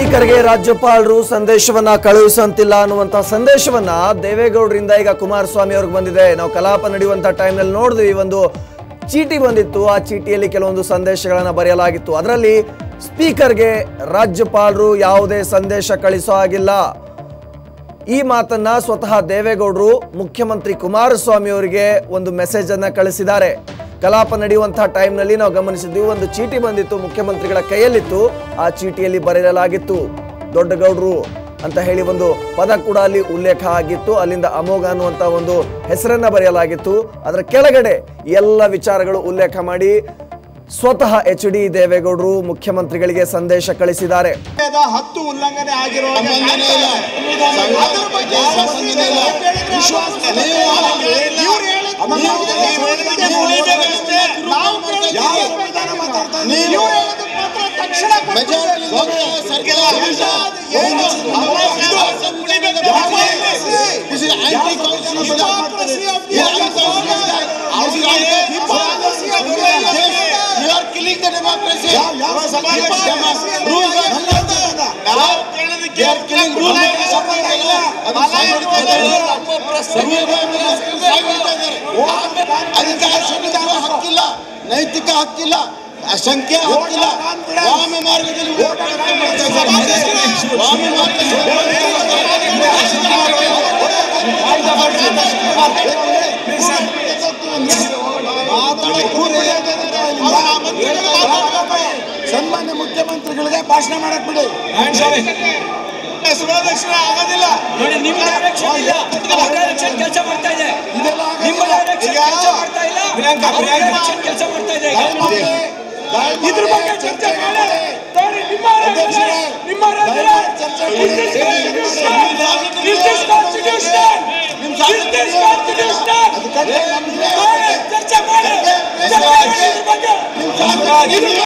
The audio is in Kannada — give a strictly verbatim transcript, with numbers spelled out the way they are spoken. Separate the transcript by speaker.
Speaker 1: ಸ್ಪೀಕರ್ಗೆ ರಾಜ್ಯಪಾಲರು ಸಂದೇಶವನ್ನ ಕಳುಹಿಸುವಂತಿಲ್ಲ ಅನ್ನುವಂತ ಸಂದೇಶವನ್ನ ದೇವೇಗೌಡರಿಂದ ಈಗ ಕುಮಾರಸ್ವಾಮಿ ಅವರಿಗೆ ಬಂದಿದೆ. ನಾವು ಕಲಾಪ ನಡೆಯುವಂತ ಟೈಮ್ ನಲ್ಲಿ ನೋಡಿದ್ವಿ, ಒಂದು ಚೀಟಿ ಬಂದಿತ್ತು. ಆ ಚೀಟಿಯಲ್ಲಿ ಕೆಲವೊಂದು ಸಂದೇಶಗಳನ್ನು ಬರೆಯಲಾಗಿತ್ತು. ಅದರಲ್ಲಿ ಸ್ಪೀಕರ್ಗೆ ರಾಜ್ಯಪಾಲರು ಯಾವುದೇ ಸಂದೇಶ ಕಳಿಸೋ ಹಾಗಿಲ್ಲ. ಈ ಮಾತನ್ನ ಸ್ವತಃ ದೇವೇಗೌಡರು ಮುಖ್ಯಮಂತ್ರಿ ಕುಮಾರಸ್ವಾಮಿ ಅವರಿಗೆ ಒಂದು ಮೆಸೇಜ್ ಅನ್ನ ಕಳಿಸಿದ್ದಾರೆ. ಕಲಾಪ ನಡೆಯುವಂತಹ ಟೈಮ್ ನಲ್ಲಿ ನಾವು ಗಮನಿಸಿದ್ವಿ, ಒಂದು ಚೀಟಿ ಬಂದಿತ್ತು, ಮುಖ್ಯಮಂತ್ರಿಗಳ ಕೈಯಲ್ಲಿತ್ತು. ಆ ಚೀಟಿಯಲ್ಲಿ ಬರೆಯಲಾಗಿತ್ತು ದೊಡ್ಡಗೌಡರು ಅಂತ ಹೇಳಿ ಒಂದು ಪದ ಕೂಡ ಅಲ್ಲಿ ಉಲ್ಲೇಖ ಆಗಿತ್ತು. ಅಲ್ಲಿಂದ ಅಮೋಘ ಅನ್ನುವಂತ ಒಂದು ಹೆಸರನ್ನ ಬರೆಯಲಾಗಿತ್ತು. ಅದರ ಕೆಳಗಡೆ ಎಲ್ಲ ವಿಚಾರಗಳು ಉಲ್ಲೇಖ ಮಾಡಿ ಸ್ವತಃ ಎಚ್ ಡಿ ದೇವೇಗೌಡರು ಮುಖ್ಯಮಂತ್ರಿಗಳಿಗೆ ಸಂದೇಶ ಕಳಿಸಿದ್ದಾರೆ.
Speaker 2: ಹತ್ತು ಉಲ್ಲಂಘನೆ ಆಗಿರೋ killing the democracy. They are killing rules. अधिकार संविधान हक्किಲ್ಲ, ನೈತಿಕ ಹಕ್ಕಿಲ್ಲ, ಸಂಖ್ಯೆ ಹಕ್ಕಿಲ್ಲ. ವಾಮ ಮಾರ್ಗದಲ್ಲಿ ವಾಮ ಸನ್ಮಾನ್ಯ ಮುಖ್ಯಮಂತ್ರಿಗಳಿಗೆ ಭಾಷಣ ಮಾಡಕ್ ಬಿಡಿ. ದಕ್ಷಿಣ ಆಗೋದಿಲ್ಲ ನೋಡಿ. ನಿಮ್ಮ ಡೈರೆಕ್ಷನ್ ಇಲ್ಲ, ಡೈರೆಕ್ಷನ್ ಕೆಲಸ ಮಾಡ್ತಾ ಇದೆ. ನಿಮ್ಮ ಡೈರೆಕ್ಷನ್ ಕೆಲಸ ಮಾಡ್ತಾ ಇಲ್ಲ, ಡೈರೆಕ್ಷನ್ ಕೆಲಸ ಮಾಡ್ತಾ ಇದೆ. ಇದ್ರ ಬಗ್ಗೆ ಚರ್ಚೆ ಮಾಡಿ. ನಿಮ್ಮ ನಿಮ್ಮ ಚರ್ಚೆ ಮಾಡಿ.